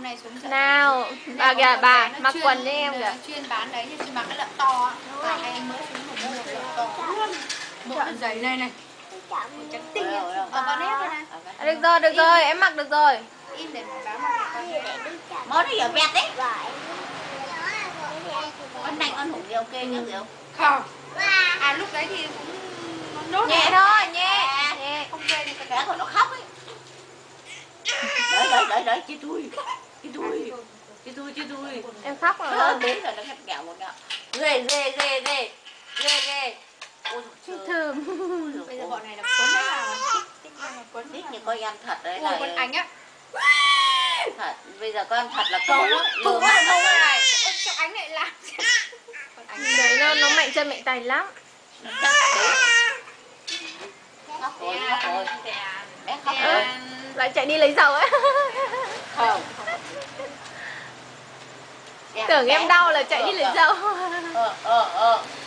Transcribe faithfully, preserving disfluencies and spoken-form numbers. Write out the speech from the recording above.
này xuống chợ. Nào, bà kìa bà mặc chuyên, quần cho em kìa. Chuyên bán đấy nhưng mặc cái lợn to. Và hai anh mới xuống một mua lợn to luôn. Bộ lợn giày này này. Trắng tinh. Ở con ép đây này. Được rồi, được rồi, em mặc được rồi. Im để báo mặc con. Món này ở vẹt đấy. Con nành con hủng thì ok chứ Diệu. Không. À lúc đấy thì cũng nốt nhẹ thôi, nhẹ. Nhẹ. Không ghê cái bé của nó khóc ấy. Đấy đấy đấy đấy chị tôi. Chị tôi. Chị tôi chị tôi. Em khóc rồi. Nó đến rồi nó hẹp kẹo một kẹo. Ghê ghê ghê ghê. Ghê ghê. Ôi trời. Thơm. Bây giờ bọn này là cuốn đấy là thích cuốn thích như coi em thật đấy là. là Con ảnh á. Thật, bây giờ con thật là câu á. Thủ mắt đâu này. Ôi cho ánh lại làm. Con ảnh đấy nó nó mạnh chân mạnh tay lắm. Khóc rồi, khóc rồi. Bé khóc rồi. Lại chạy đi lấy dầu ấy. Không. Tưởng em đau là chạy đi lấy dầu. Ờ, ờ, ờ.